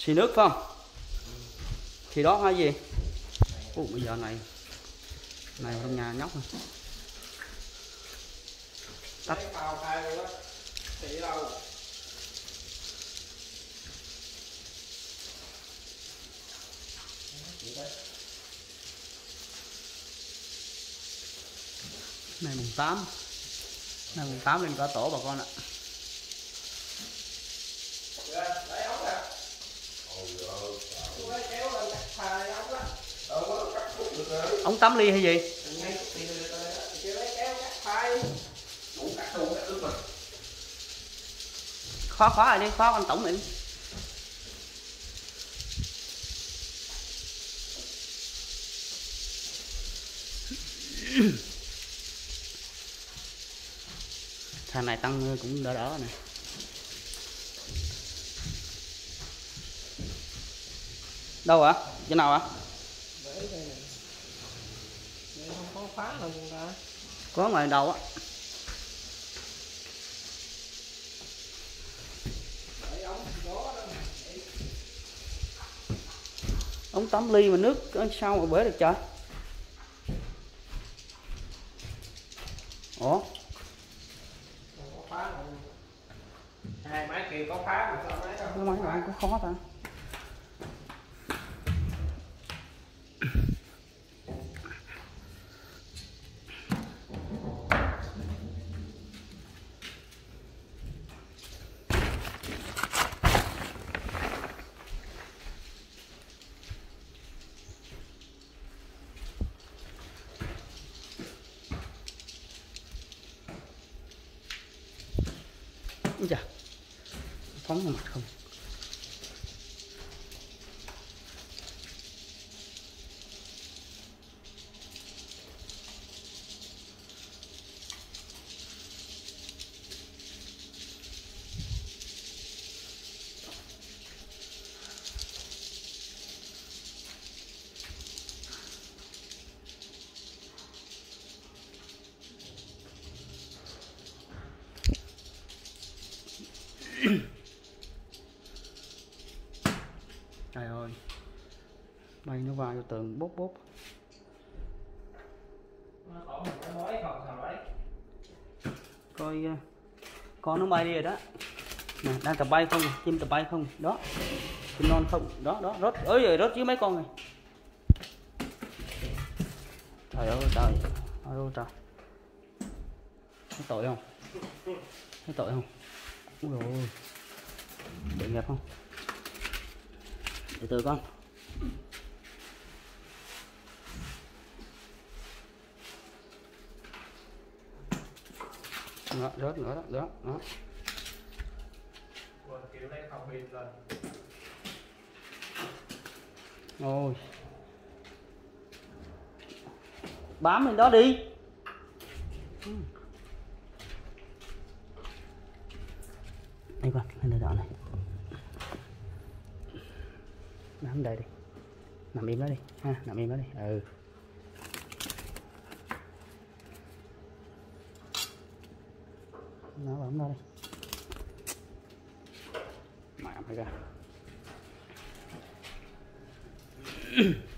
xì nước phải không? Thì đó hay gì? Ủa, bây giờ này trong nhà nhóc này. Tắt vào khai luôn á. Thì đâu? Này mùng 8. Này mùng 8 lên cả tổ bà con ạ. Ống 8 ly hay gì? Khóa lại đi, khóa con tổng đi. Thằng này tăng cũng đỡ đỡ này. Đâu ạ? Chỗ nào ạ? Không có khóa đâu chúng ta. Có ngoài đầu á. Ống 8 ly mà nước sao mà bể được trời? Ủa? Hai máy kia có khóa mà sao máy Cái máy này có khó ta? Úi da, phóng vào mặt không. Trời ơi, bay nó vào vô tường bốp bốp. Coi con nó bay đi rồi đó. Nè, đang tập bay không? Chim tập bay không? Đó. Chim non không? Đó, đó, rớt. Ơi giời, rớt dưới mấy con này. Trời ơi trời. Ôi ôi trời. Thấy tội không? Thấy tội không? Ui dồi ôi. Tội nghiệp không? Từ từ con. Đó, rớt nữa đó, đó, đó. Kiểu này không pin lên. Ôi. Bám lên đó đi. Đây con, lên đây đoạn này. Nằm đây đi. Nằm im đó đi ha, nằm im đó đi. Ừ. Nó bấm ra đi. Mẹ mày ra.